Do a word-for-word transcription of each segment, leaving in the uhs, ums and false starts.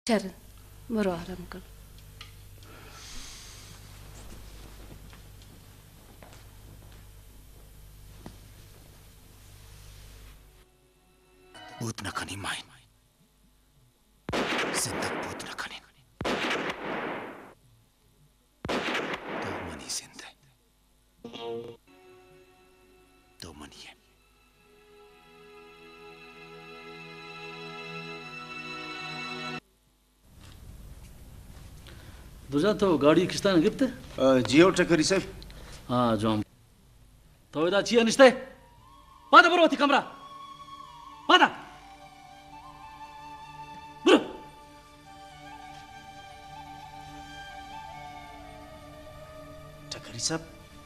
शरण बरो आराम कर। भूत न खनी माइन सिंधक भूत न खनी तो मनी सिंध तो मनी है। तुझा तो गाड़ी किस्तान गिफ्ट जियो टकरी साहब। हाँ जो तो इधर चिया निश्चय पादा बरो थी कमरा पादा बरो टकरी साहब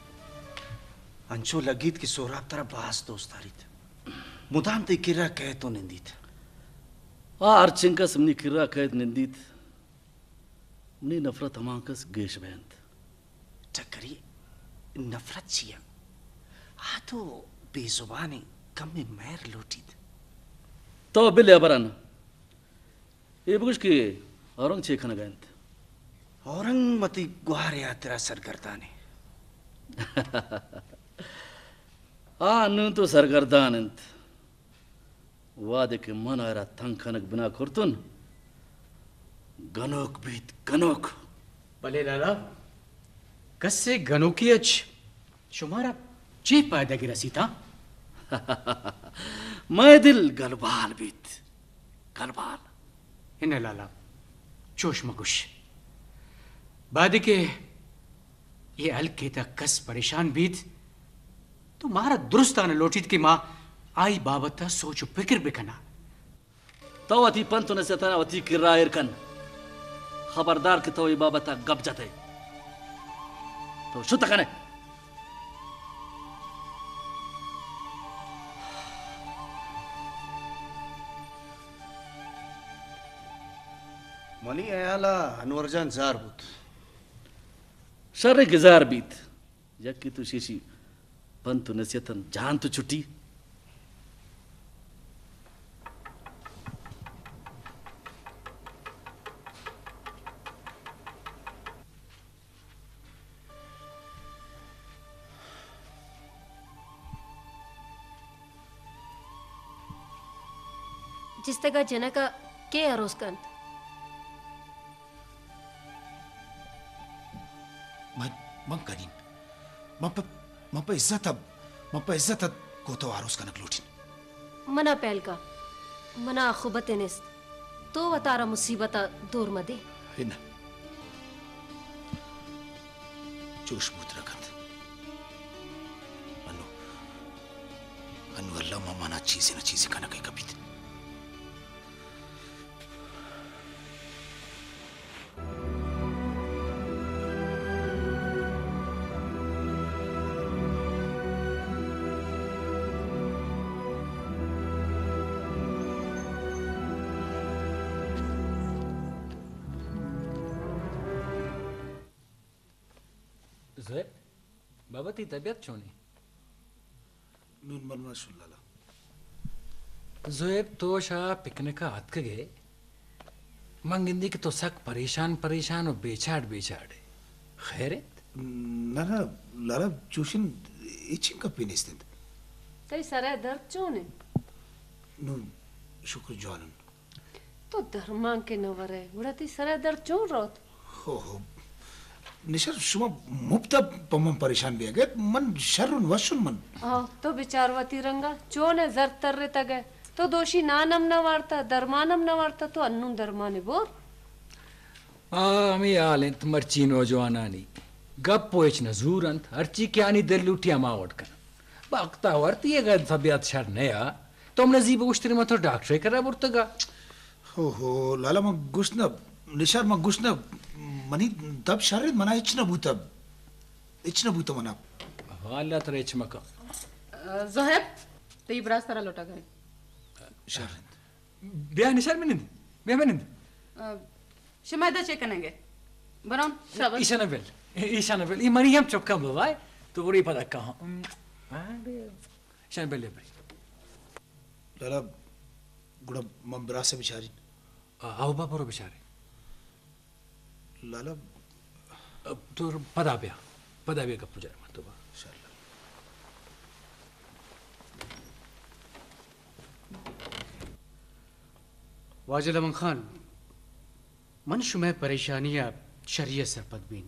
अंशो लगीत की सोराब तरह बास दोस्तारी थे मुदाम ते किरा कह तो निंदीत आ अर्चिंका समनी किरा कैद निंदीत मनी नफरत हमाकस गेश बैंत टकरी नफरत चिया आ तो बेजुबानी कम में मैर लोटी तो बिल अबरान ये बुकुश की औरंग चेखन गंत औरंग मती गुहार या तेरा सरगर्दाने आ नु तो सरगर्दानंत वादे के मन आरा थंखनक बिना करतुन गनोक बीत गनोक भले लाला कसे गनोकी अच शुमारा ची पैदा की रसीता मैं दिल गलबाल बीत गलबाल इन लाला चोश मगुश बाद के ये हल्के तक कस परेशान बीत तो मारा दुरुस्त आने लोटित की माँ आई बाबता सोच फिक्र बिकना तो अति पंतु ने सेतना अति किरायर कन खबरदार कि तो ये बाबता गप जाते तो शुद्ध कने मनी आयाला अनवरजान जार बुत शर्रे गिजार बीत जक्की तू शीशी पंतु ने सेतन जान तो छुट्टी जिस्तगा जनका के अरोस्कंत मन मन करीन मन पे मन पे इज्जत अब मन पे इज्जत अब को तो आरोस कनक लूटिन मना पहल का मना खुबत निस्त तो वतारा मुसीबत दूर मदे हिन जोश बुत रखत अनु अनु अल्लाह ममाना चीज़ न चीज़ कनक ही कभी ज़ोएब बाबा ती तबीयत चोनी नून मरमा सुल्लाला ज़ोएब तो शा पिकनिक का हाथ के गए मंगिंदी के तो सक परेशान परेशान और बेचाड़ बेचाड़े खैरियत लाला लाला जोशिन इचिंग का पिनिस्तेंद तरी सरे दर्द चोने नून शुक्र जवानन तो धर्मां के नवरे उड़ती सरे दर्द चोन रोत हो हो निशर शुमा मुफ्ता पमम परेशान भी है मन शर्रुन वशुन मन हाँ तो बिचारवती रंगा चोने जर तररे तगे तो दोषी नानम न वार्ता दरमानम न वार्ता तो अन्नु दरमाने बोर आ मी आलेंत मर्ची नौजवानानी गप पोइच न जूरंत हरची क्यानी दिल लुटिया मावट कर बागता वर्ती ये गद तबियत शर नया तुमने जीब उश्तरी में तो डॉक्टर करा बुर्तगा हो हो लाला म गुस्ना निशर म गुस्ना मनी तब शरीर मना इचना भूतब इचना भूत मना हालत रेच मका ज़ोहेब तो इब्राज तरह लौटा गए शरीर ब्याह निशर में निंद ब्याह में निंद शिमायदा चेक करेंगे बनाओ शाबाश ईशाना बेल ईशाना बेल ये मरियम चुपका बुलवाए तो बुरी पता कहाँ ईशाना बेल ले बरी लाला गुड़ा मम ब्रासे बिचारी आओ बाबरो बेचारे लाला तो पदाब्या पदाब्या का पूजा मर्तबा वाजिल अमन खान मन शुमै परेशानियां शरीय सरपत बीन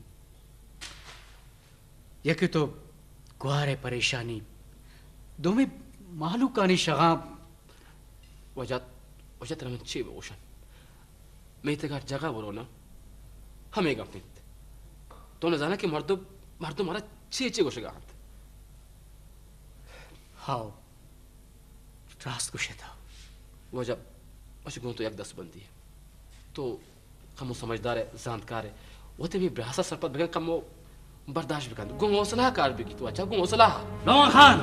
यके तो गुहारे परेशानी दो में मालूकानी शगाम वजत वजत रमन चे ओशन मैं तेरा जगह बोलो ना हमें गप्पित तो न जाना कि मर्दो मर्दो मारा चे चे गोशे गांत हाउ रास्त कुशे था वजब वश गुण तो एक दस बंदी है तो कमो समझदार है जानकार है वो ते भी ब्रासा सरपत बगैर कमो बर्दाश्त भी कर गुण हौसला कार भी की तो अच्छा गुण हौसला नवा खान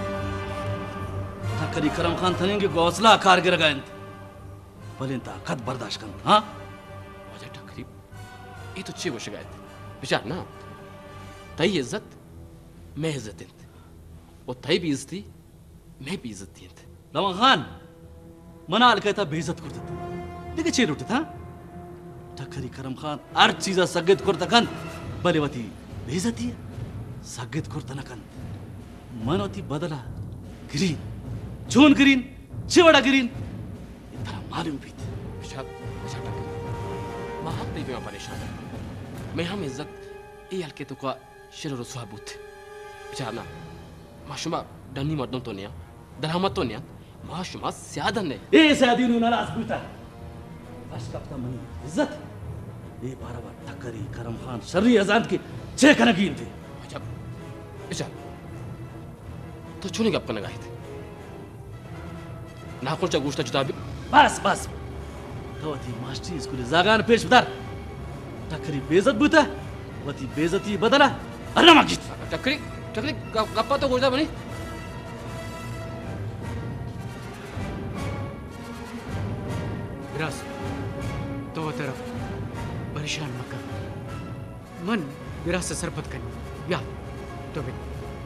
करी करम खान थनेंगे गौसला कार गिर गए भले ताकत बर्दाश्त कर हाँ वजह टकरी ये तो चे गोशे गायत विचार ना तई इज्जत मैं इज्जत इंत वो तई भी इज्जती मैं भी इज्जत दी इंत नवा खान मना अलकैता बेइज्जत करते देखे चेर उठे था टकरी करम खान हर चीज़ सगत करता कन भले वती बेइज्जती है सगत करता न कन मन वती बदला ग्रीन जोन ग्रीन चिवड़ा ग्रीन इतना मालूम भी थे विचार विचार टकरी महात नहीं भी मैं परेशान है मैं हम इज्जत ये हल्के तो का शिरो रसवा बुत विचार ना माशुमा डनी मर्दों तो नहीं दरहमत तो नहीं माशुमा स्यादन ने ए स्यादीन नाराज बुता बस कप्ता मनी इज्जत ये बारवा टकरी करम खान शर्री आजाद के छह कनगीन थे अच्छा विचार तो चुनी गप कन गाए थे नाकुरचा गोष्ट जुता भी बस बस तो थी मास्टर स्कूल जागान पेश उतार टकरी बेइज्जत बुता वती बेइज्जती बदला अरे मागित टकरी टकरी गप्पा तो गोष्ट बनी विरास तो तरफ परेशान मकर मन विरास से सरपत करनी या तो बिन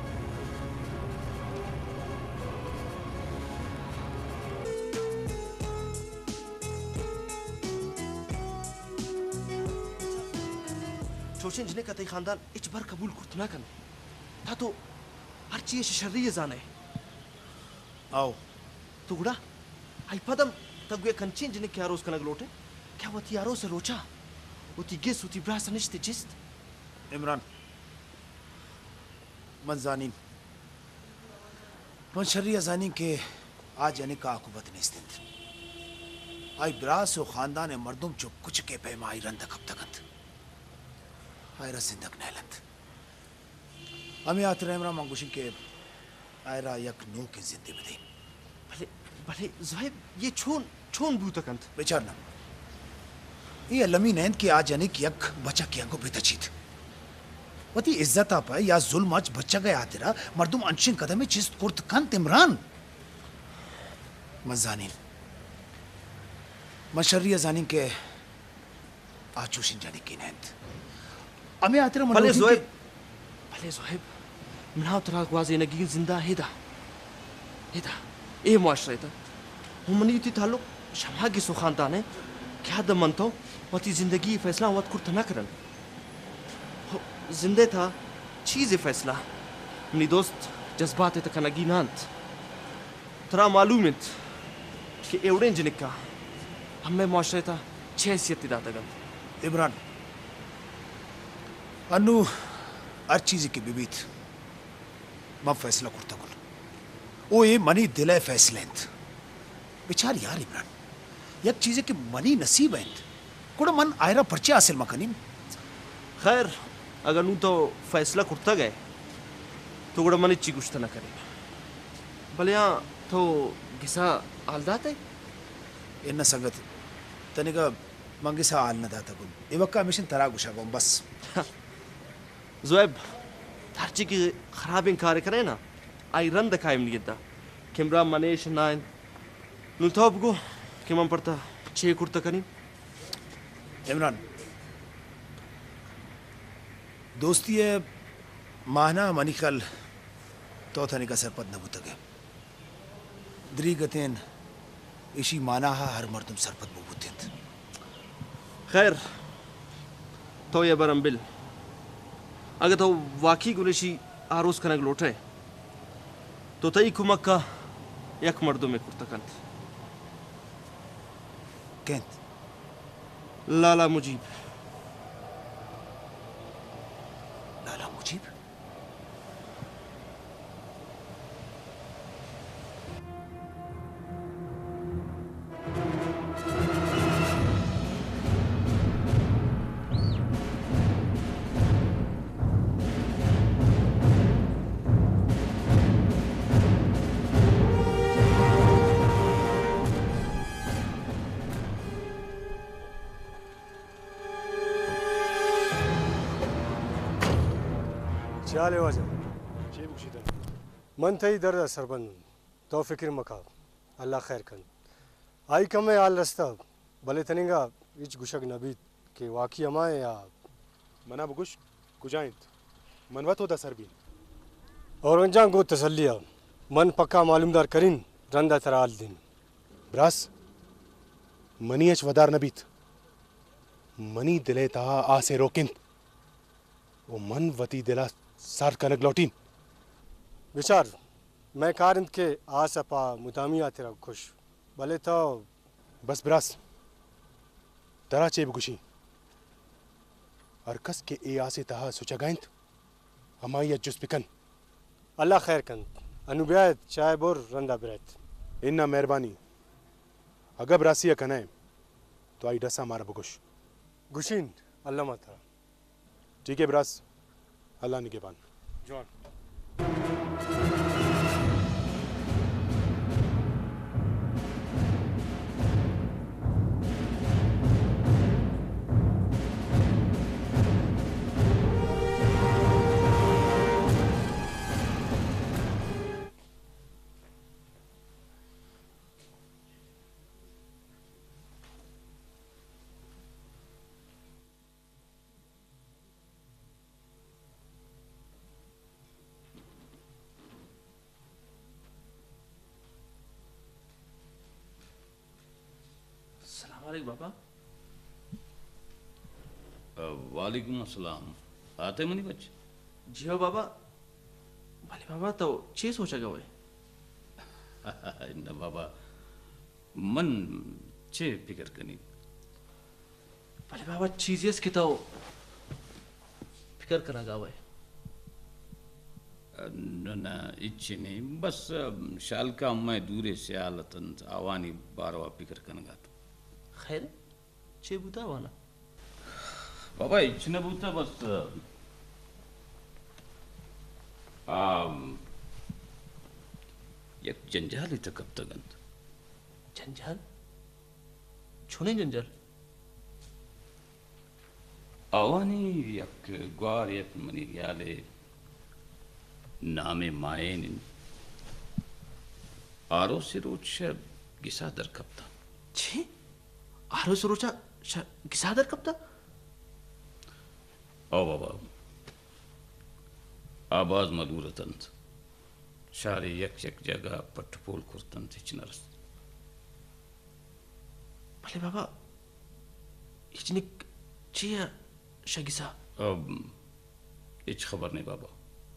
चोशन जिन्हें कतई खानदान इच बार कबूल कुर्तना कन था तो हर चीज शर्री जाने आओ तो गुड़ा आई पदम तब गे कंचीन जिन्हें क्या रोज कनक लोटे क्या वो थी यारों से रोचा वो थी गिस वो थी ब्रास अनिश्ते जिस्त इमरान मंजानीन मन शर्री जानी के आज यानी का आकुबत नहीं स्थित आई ब्रास और खानदान मर्दुम जो कुछ के पैमाई रंद कब तकत आयरा सिंधक नहलत हमें आते रहे हमरा मंगुशिन के आयरा यक नो के जिंदगी में दी भले भले ज़ाहिब ये छोन छोन बूतकंत बेचार ना ये लमी नैन की आज यानी कि यक बच्चा किया को बेतचीत वती इज्जत आप या जुल्म आज बच्चा गया आतेरा मर्दुम अंशिन कदम में चिस्त कुर्त कंत इमरान मजानीन मशर्रिया जानी के आचूशिन जानी की नैंत अमे आतेरा भले ज़ोएब भले ज़ोएब मना तरा ग्वाज़े नगीन जिंदा हेदा हेदा ए मुआशरे था हमनी ती ताल्लुक शमा की सुखानदान है क्या दमन तो वती जिंदगी फैसला वत कुर्त ना करन जिंदे था चीज़ फैसला मनी दोस्त जज्बात तक नगी नांत तरा मालूम है कि एवढें जिनिका हमें मुआशरे था छह सियती दाता गन इमरान अनु हर चीज की बिबीत मैं फैसला करता कुल ओ ये मनी दिले फैसलेंत बेचार यार इमरान यक चीज की मनी नसीब है कुड़ा मन आयरा पर्चे हासिल मकनी खैर अगर नू तो फैसला करता गए तो गुड़ा मनी ची कुछ ना करे भले यहाँ तो घिसा आलदात है इन्ना संगत तनिका मंगिसा आल न दाता कुल इवक्का मिशन तरा गुशा गो बस ज़ोएब हरची की खराब इनकार करे ना आई रन दिखाई नहीं देता कैमरा मनेश नाइन नू तो अब को कि मन पड़ता छह कुर्ता करी इमरान दोस्ती है माना मनिकल तो थने का सरपद न बुतगे द्रीगतेन इशी माना हा हर मर्दम सरपद बुबुतिंत खैर तो ये बरम बिल अगर तो वाकई गुलेशी आरोस कनक लोटे तो तई कुमक्का यक मर्दों में कुर्तकंत केंत लाला मुजीब लाला मुजीब चाले वजह मन थई दर्द सरबंद तो फिक्र मका अल्लाह खैर कन आई कमे आल रस्ता भले तनिगा इच गुशक नबी के वाकी अमाए या मना बगुश कुजाइंत मनवा तो दसर भी और अंजाम गो तसलिया मन पक्का मालूमदार करिन रंदा तराल दिन ब्रास मनी अच वदार नबीत मनी दिले ता आसे रोकिन वो मन वती दिला सार कनक लौटीन विचार मैं कारिंद के आसपा मुतामिया तेरा खुश भले तो बस ब्रास तरा चेब गुशी अरकस के ए आसे तहा सुचगाइंत हमाई अजुस बिकन अल्लाह खैर कन अनुब्यात चाय बोर रंदा बिरत इन्ना मेहरबानी अगर ब्रासिया कनाए तो आई डसा मारा बगुश गुशीन अल्लाह माता ठीक है ब्रास अल्लाह निगेबान जॉन बाबा वालेकुम अस्सलाम आते मनी बच्चे जियो बाबा भले बाबा तो चे सोचा गए न बाबा मन चे फिकर कनी भले बाबा चीजेस की तो फिकर करा गावे न न इच्छे नहीं बस शाल का मैं दूरे से आलतन आवानी बारवा फिकर कनगा खैर चे बुता वाला बाबा इच्छने बुता बस आम एक जंजाल इतना कब तक अंत जंजाल छुने जंजाल आवानी एक ग्वार एक मनी याले नामे मायन आरो से रोच गिसा दर कब छे आरो सुरोचा गिसादर कब था ओ बाबा आवाज मधुर तंत शारे यक यक जगह पटपोल कुर्तंत इचनरस भले बाबा इचनिक चिया शगिसा अब इच खबर नहीं बाबा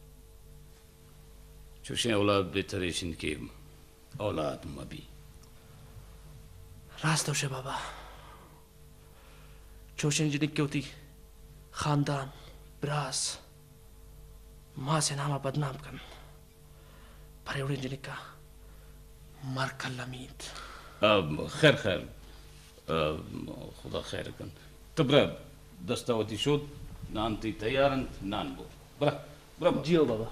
चुशे औलाद बेतरेशन के औलाद मबी रास्तों से बाबा चोशन जिनिक की होती खानदान ब्रास माँ से नामा बदनाम कन पर उड़े जिनिक का मरकल लमीत अब खैर खैर खुदा खैर कन तबरा दस्तावती शोध नानती तैयारन नान बो बरा बरा जियो बाबा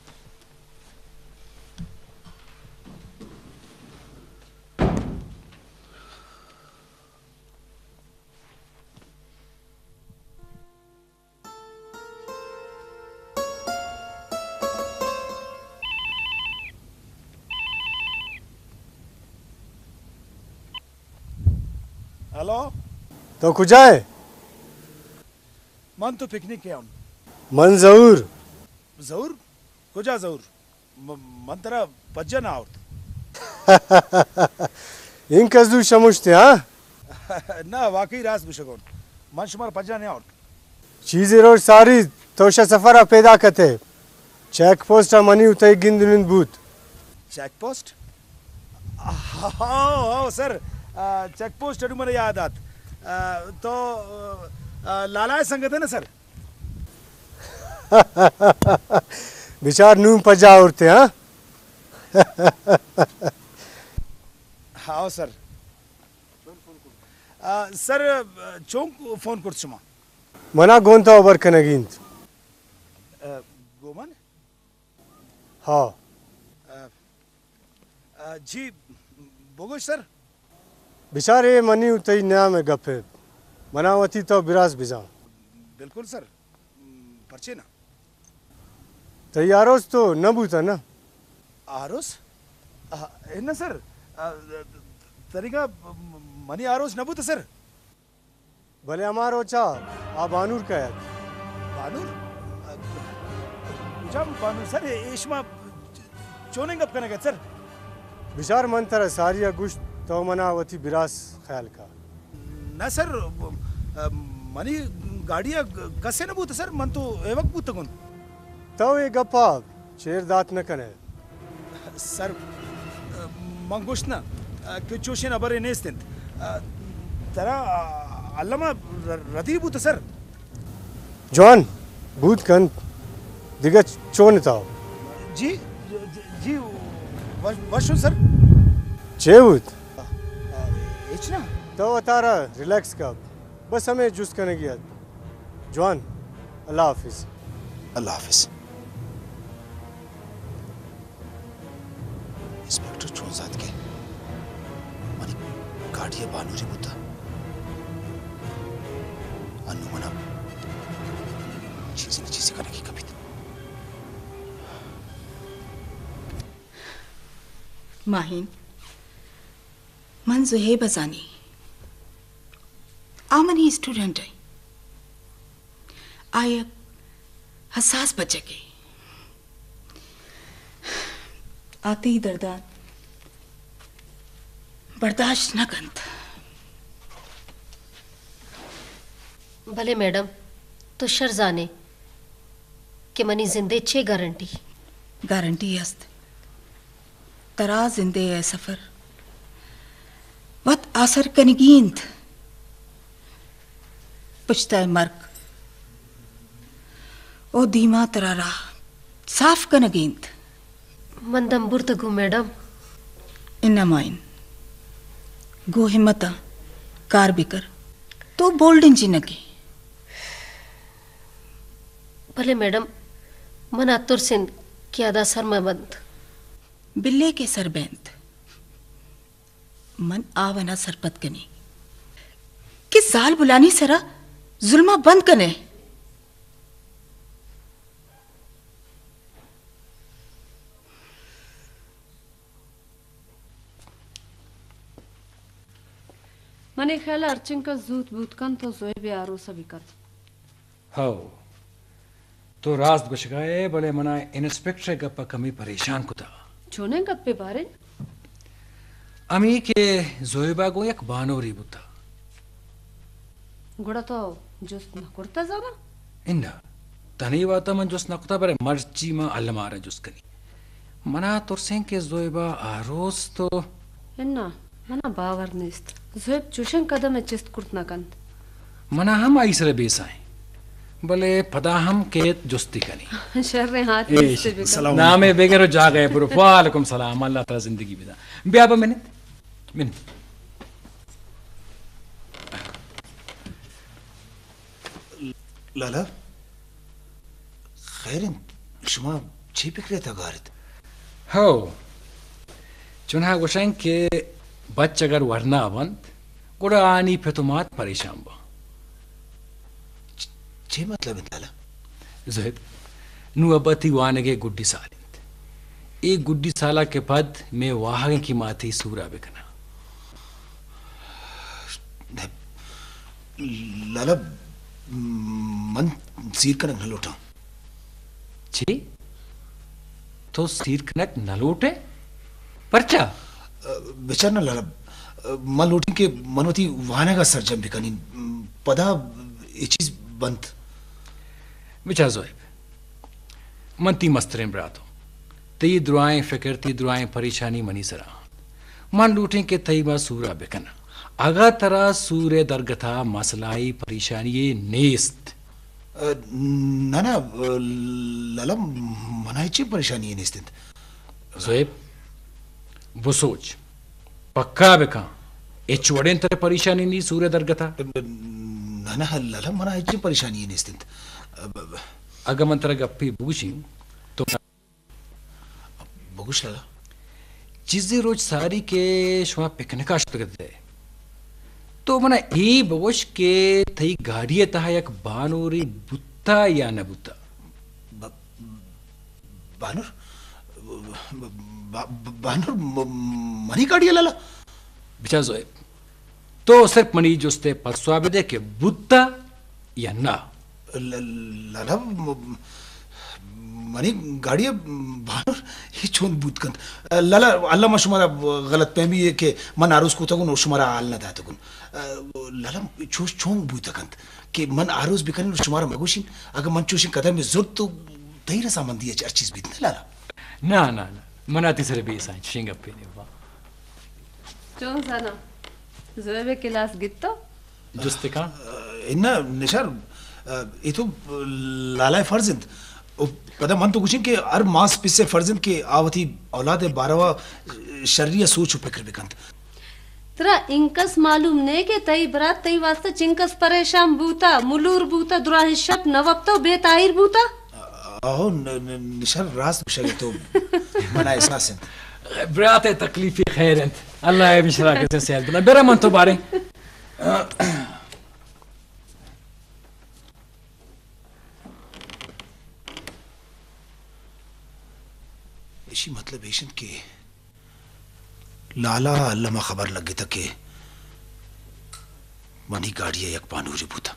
हेलो तो कुजाए मन तो पिकनिक के आउन मन जरूर जरूर कुजा जरूर मन तेरा पज्जा ना आउट इंकजू शमुश्ते हाँ ना वाकई रास बुशगोन मन शुमार पज्जा नहीं आउट चीज़ें रोज सारी तोशा सफरा पैदा करते चेक पोस्ट मनी उतई गिंद बूथ चेक पोस्ट हाँ हाँ सर चेक पोस्ट अडू मला याद आत तो लाला संगत है ना सर बिचार नू पजा उड़ते हाँ हाँ सर सर चौंक फोन कर सुमा मना गोंता ओवर कनगिंत गोमन हाँ जी बोगो सर बिचारे मनी उतई नया में गपे मनावती तो बिरास बिजा बिल्कुल सर पर्चे ना तैयारोस तो न बूता ना आरोस है ना सर तरीका मनी आरोस न बूता सर भले हमारो चा आ बानूर का है बानूर जब बानूर सर इश्मा चोने गप करने का सर बिचार मन तरह सारिया गुश्त तो मनावती बिरास ख्याल का ना सर मनी गाड़िया कसे न बूता सर मन तो एवक बूता कौन तो ये गप्पा शेर दात न कने सर मंगोश ना क्यों चोशे ना बरे नेस्तेंत तरा अल्लामा रदी बूता सर जॉन बूत कन दिगा चोन ताओ जी जी वशो सर चेवुत इचना तो तारा रिलैक्स का बस हमें जूस करने गया जॉन अल्लाह हाफिज अल्लाह हाफिज इंस्पेक्टर चोनजाद के मनी गाड़िया बानूरी बुता अन्नू मना चीजें न चीजें करने की कभी माहिन मन जुहेब अजानी आमनी स्टूडेंट है आय हसास बच्चे के आते ही दर्दान बर्दाश्त न कंत भले मैडम तो शर्जाने कि मनी जिंदे चे गारंटी गारंटी हस्त तरा जिंदे है सफर वत आसर कनगींत पुछता है मर्क ओ धीमा तरारा साफ कनगींत मंदम बुर्तगु मैडम इन्ना माइन गो हिम्मता कार बिकर तो बोल्डन जिनगी भले मैडम मना तुरसिंद क्या दा सरमबंद बिल्ले के सरबैंत मन आवना सरपत कनी कि साल बुलानी सरा जुल्मा बंद कने मने ख्याल अर्चिंग का जूत बूत कन तो जोए भी आरो सभी कर हो तो रास्त गुशगाए बले मना इंस्पेक्टर गप्पा कमी परेशान कुता छोने गप्पे बारे अमी के जोएबा गो एक बानोरी बुता गुड़ा तो जुस न करता जाना इंदा तनी वाता मन जुस नकुता बरे मर्ची मा अलमारा जुस कनी मना तुरसें के जोएबा आरोस तो इन्ना मना बावर निस्त जोएब चुशन कदम में चिस्त कुर्तना कंत मना हम आइसरे बेसाएं भले पदा हम के जुस्ती कनी शर्र हाथ से भी नामे बेगरो जा गए पुरो वालेकुम सलाम अल्लाह ताला जिंदगी बिदा ब्याबा मिनट मिनट लाला खैर शुमा ची पिकरे था गारित हो चुना गुशें के बच्च अगर वरना बंद गुड़ा आनी फेतुमात परेशान बा चे मतलब लाला ज़ोहिब नु अबती वानगे गुड्डी सालिंत एक गुड्डी साला के पद में वाहगे की माथी सूरा बिकना लाला मन सीर कनक न लौटा जी तो सीर कनक न लौटे परचा बेचार न लाला मन लौटी के मनोती वाने का सरजम बिकनी पदा ये चीज बंद बिचा जोएब मनती मस्तरें ब्रातो तई दुआएं फिक्र ती दुआएं परेशानी मनी सरा मन लूटें के तई बा सूरा बेकना अगा तरा सूर्य दरगथा मसलाई परेशानी ये नेस्त ना ना ललम मनायची परेशानी नेस्तिंत जोएब वो सोच पक्का बेका एचवडेन तर परेशानी नी सूर्य दरगथा ना ना ललम मनायची परेशानी नेस्तिंत अगर मंत्र गप्पी बुशी तो बगुश लला चीजें रोज सारी के शुआ पिकनिक आश्त करते तो मना ई बगोश के थई गाड़ी तहा एक बानोरी बुत्ता या न बुत्ता बानर बानर मनी गाड़ी लला बिचा जोएब तो सिर्फ मनी जोस्ते परसवा दे के बुत्ता या ना लला मनी गाड़ी बानर ही छोन बुतकंत लला अल्लाह मा शुमारा गलत फहमी है कि मन आरुस को तगुन और शुमारा आल न दातगुन लला छोश छोंग बुतकंत कि मन आरुस बिकन शुमारा मगुशिन अगर मन चोशिन कदम में जुर्त तो तहीरा सामान दिए चार चीज बितने लला ना ना ना मनाती सर भी साइन शिंगप पे ने बा चों साना जोएबे क्लास गित्तो जुस्ते का इन्ना निशार ये तो लाला फर्जिंद पता मन तो कुछ के हर मास पिसे फर्जिंद के आवती औलाद बारवा शर्रिया सोच फिक्र बिकंत तरा इंकस मालूम ने के तई बरात तई वास्ते चिंकस परेशान बूता मुलूर बूता दुरा हिशत नवब तो बेताहिर बूता आओ निशार रास बशरे तो मना एहसास है ब्राते तकलीफी खैर अंत अल्लाह ये बिशरा के से बना बेरा मन तो बारे इसी मतलब एशन के लाला अल्लामा खबर लग गई था कि मनी गाड़ी एक पानूरी बूता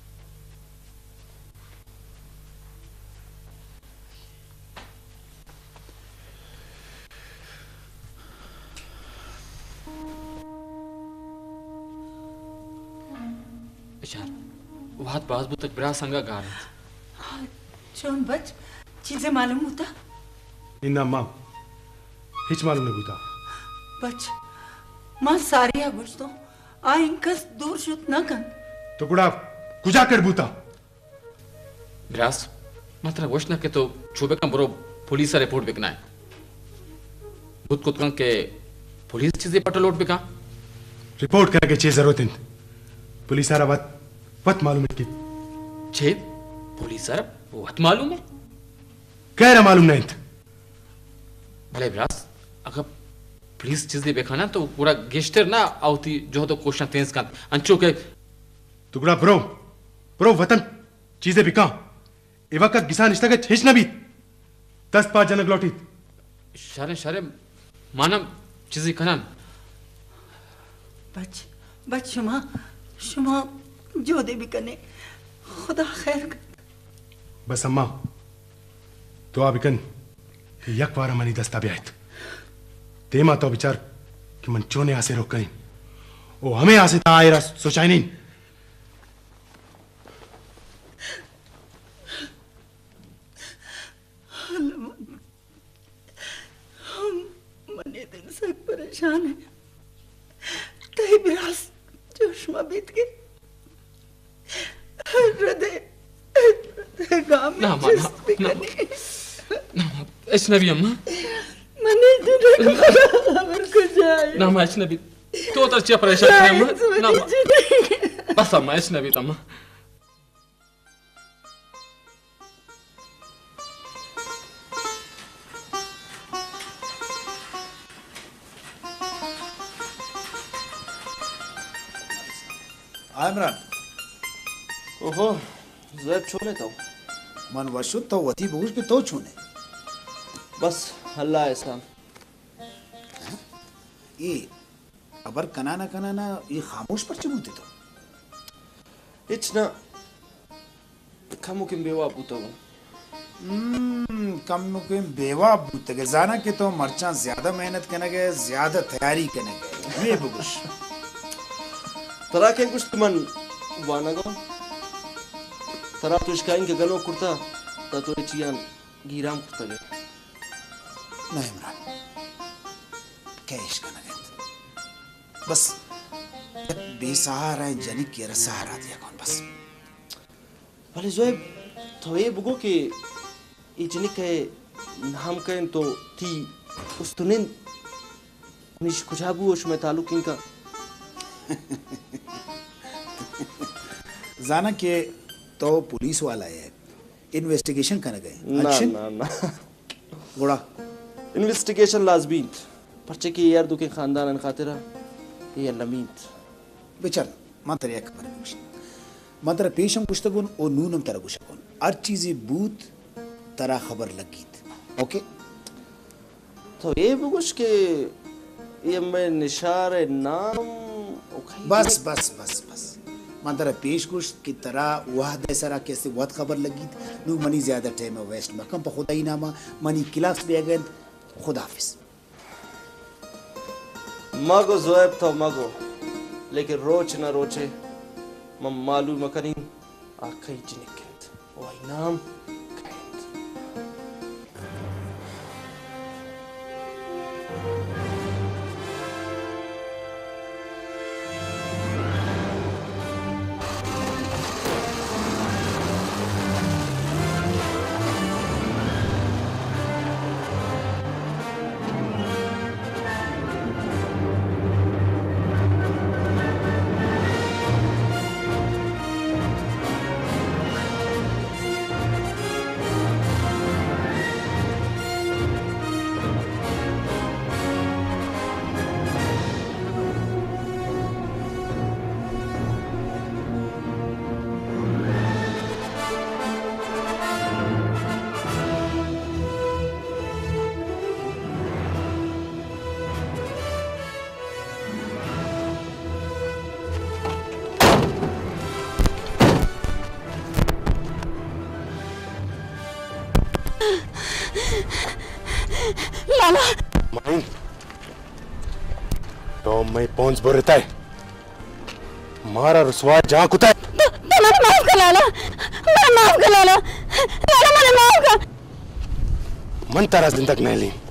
वात बाजबू तक ब्रा संगा गार चोन बच चीजें मालूम होता इन्ना मां हिच मालूम नहीं होता बच मां सारिया बुझ तो आ इंकस दूर शुत न कन तो गुड़ा कुजा कर बूता ब्रास मात्र घोषणा के तो छुबे का बरो पुलिस रिपोर्ट बिकना है बुत कुतकन के पुलिस चीजें पटलोट बिका रिपोर्ट करने के चीज जरूरत है पुलिस सारा बात वत मालूम है कि छे पुलिस सारा वत मालूम है कह रहा मालूम नहीं भले ब्रास अगर पुलिस चीजें बेखाना तो पूरा गेस्टर ना आउती जो तो क्वेश्चन तेज का अंचो के टुकड़ा ब्रो ब्रो वतन चीजें बिका एवा का किसान इश्ता के छेच ना भी दस पांच जनक लौटी शारे शारे मानम चीजें खाना बच बच शुमा शुमा जो दे भी कने खुदा खैर कर बस अम्मा तो आ बिकन यक वारा मनी दस्ता भी आयत तेमा तो विचार कि मन चोने आसे रोक कहीं ओ हमें आसे ता आयरा सोचाई नहीं हम मने दिन से परेशान है तही बिरास जोशमा बीत गए हृदय हृदय गाम ना मां ना ना अजनबी अम्मा मने दिन खबर को जाए ना मां अजनबी तो तो क्या परेशान है अम्मा ना बस अम्मा अजनबी अम्मा आमरान ओहो ज़ैब छोने तो मन वशु तो वती बुझ के तो छूने बस अल्लाह एहसान ये अबर कनाना कनाना ये खामोश पर चबूते तो इतना कमु किम बेवा बूतो हम्म कम के बेवा बूते के जाना के तो मरचा ज्यादा मेहनत करने के ज्यादा तैयारी करने के ये बुझ तरा के कुछ तुमन वाना को तरा तो इसका इनके गलो कुर्ता ता तो चियान गिराम कुर्ता गए नहीं इमरान कैश का नगद बस बेसहारा है जनिक की सहारा दिया कौन बस भले जोएब तो ये बुगो के ये जनिक के नाम कहें तो थी उस तुनिन निश कुछाबू उस में ताल्लुक इनका जाना के तो पुलिस वाला है इन्वेस्टिगेशन करने गए ना ना ना गोड़ा इन्वेस्टिगेशन लाजमी पर्चे की यार दुके खानदान अन खातिरा ये लमीत बेचार मात्र एक पर कुछ मात्र पेशम कुछ तगुन ओ नूनम तरह कुछ कौन हर चीज़ बूत तरह खबर लगी ओके तो ये बुकुश के ये मैं निशार नाम बस बस बस बस मात्र पेश कुछ की तरह वह देसरा कैसे वह खबर लगी नू मनी ज़्यादा टाइम है वेस्ट में कम पर खुदा ही नामा मनी क्लास भी अगर खुदा हाफिज मगो जोएब तो मगो लेकिन रोच ना रोचे मम मालूम करीं आखई जिनिकंत ओ इनाम लाला माइन तो मैं पहुंच बोलता है मारा रुसवा जहां कुता है तो, तो मैंने माफ कर लाला मैं माफ कर लाला लाला मैंने माफ कर मन तारा जिंदगी नहीं ली